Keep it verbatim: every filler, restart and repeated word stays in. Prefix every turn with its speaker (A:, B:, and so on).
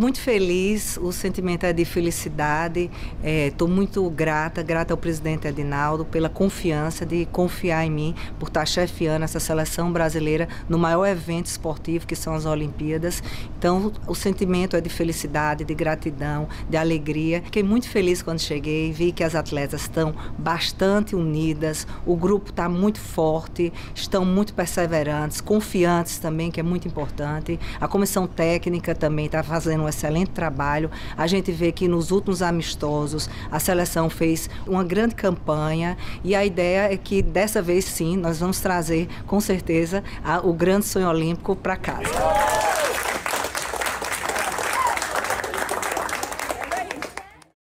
A: muito feliz, o sentimento é de felicidade. Estou é, muito grata, grata ao presidente Edinaldo pela confiança de confiar em mim, por estar chefiando essa seleção brasileira no maior evento esportivo que são as Olimpíadas. Então, o sentimento é de felicidade, de gratidão, de alegria. Fiquei muito feliz quando cheguei, vi que as atletas estão bastante unidas, o grupo está muito forte, estão muito perseverantes, confiantes também, que é muito importante. A comissão técnica também está fazendo um excelente trabalho. A gente vê que nos últimos amistosos a seleção fez uma grande campanha e a ideia é que dessa vez sim nós vamos trazer com certeza a, o grande sonho olímpico para casa.